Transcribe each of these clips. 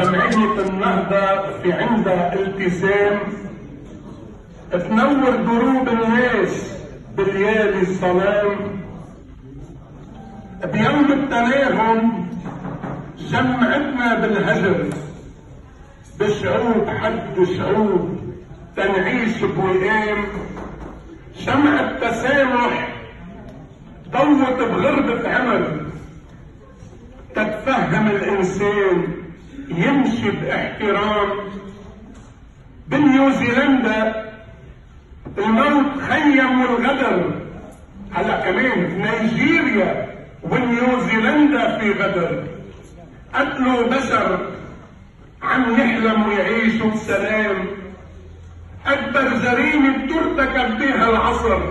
جمعية النهضة في عندها التزام تنور دروب الناس بالليالي الظلام. بيوم التناغم جمعتنا بالهجر بشعوب حد شعوب تنعيش بوئام. شمع التسامح ضوت بغربة عمر تتفهم الإنسان يمشي باحترام. بنيوزيلندا الموت خيم والغدر، هلا كمان في نيجيريا ونيوزيلندا في غدر. قتلوا بشر عم يحلموا يعيشوا بسلام. أكبر جريمة ترتكب بها العصر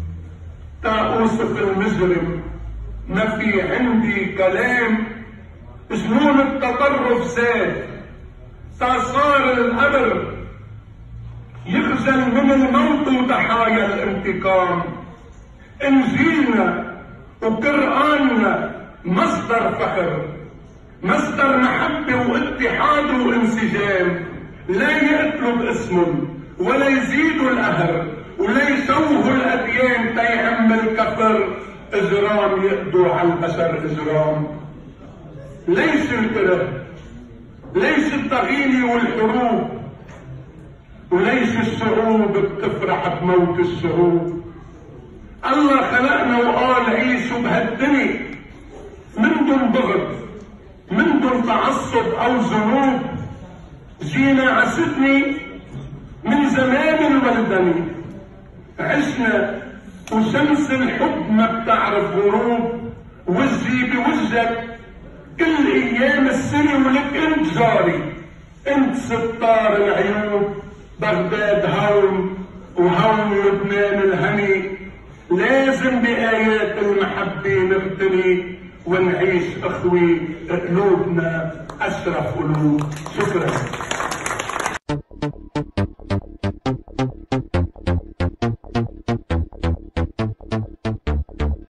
تأوصف المجرم ما في عندي كلام. جنون التطرف زاد صار الأمر يخجل من الموت وضحايا الانتقام. انجيلنا وقرآننا مصدر فخر، مصدر محبة واتحاد وانسجام. لا يقتلوا باسمهم ولا يزيدوا القهر ولا يشوهوا الأديان تيعم الكفر. إجرام يقضوا على البشر إجرام. ليش الكره؟ ليش التغيير والحروب؟ وليش الشعوب بتفرح بموت الشعوب؟ الله خلقنا وقال عيشوا بهالدنيا من دون بغض، من دون تعصب او ذنوب. جينا عستني من زمان الولدني، عشنا وشمس الحب ما بتعرف غروب. وجهي بوجهك كل ايام السنه ولك انت جاري، انت ستار العيوب. بغداد هون وهون لبنان الهني، لازم بآيات المحبة نغتني ونعيش اخوي قلوبنا اشرف قلوب. شكرا.